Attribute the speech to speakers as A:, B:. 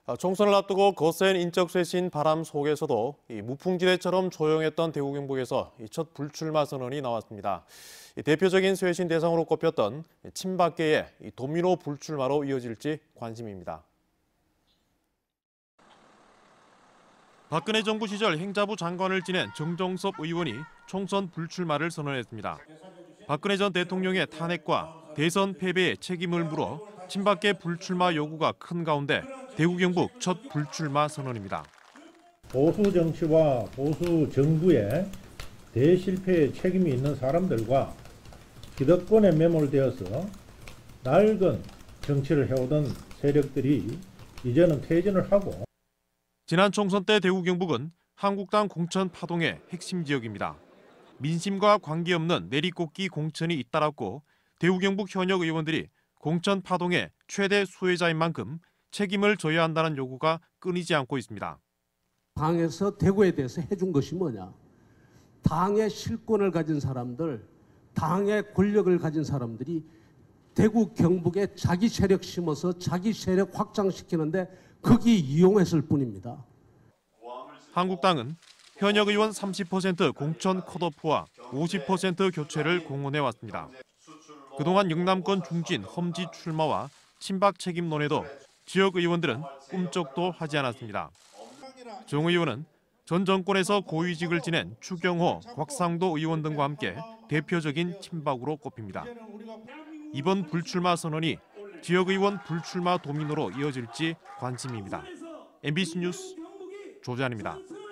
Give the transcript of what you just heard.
A: 총선을 앞두고 거센 인적 쇄신 바람 속에서도 무풍지대처럼 조용했던 대구 경북에서 첫 불출마 선언이 나왔습니다. 대표적인 쇄신 대상으로 꼽혔던 친박계의 도미노 불출마로 이어질지 관심입니다. 박근혜 정부 시절 행자부 장관을 지낸 정정섭 의원이 총선 불출마를 선언했습니다. 박근혜 전 대통령의 탄핵과 대선 패배에 책임을 물어 친박계 불출마 요구가 큰 가운데 대구 경북 첫 불출마 선언입니다.
B: 보수 정치와 보수 정부의 대실패에 책임이 있는 사람들과 기득권에 매몰되어서 낡은 정치를 해오던 세력들이 이제는 퇴진을 하고
A: 지난 총선 때 대구 경북은 한국당 공천 파동의 핵심 지역입니다. 민심과 관계없는 내리꽂기 공천이 잇따랐고 대구 경북 현역 의원들이 공천 파동의 최대 수혜자인 만큼 책임을 져야 한다는 요구가 끊이지 않고 있습니다.
C: 당에서 대구에 대해서 해준 것이 뭐냐? 당의 실권을 가진 사람들, 당의 권력을 가진 사람들이 대구 경북에 자기 세력 심어서 자기 세력 확장시키는데 거기 이용했을 뿐입니다.
A: 한국당은 현역 의원 30% 공천 컷오프와 50% 교체를 공언해 왔습니다. 그동안 영남권 중진 험지 출마와 친박 책임론에도 지역 의원들은 꿈쩍도 하지 않았습니다. 정 의원은 전 정권에서 고위직을 지낸 추경호, 곽상도 의원 등과 함께 대표적인 친박으로 꼽힙니다. 이번 불출마 선언이 지역 의원 불출마 도미노로 이어질지 관심입니다. MBC 뉴스 조재환입니다.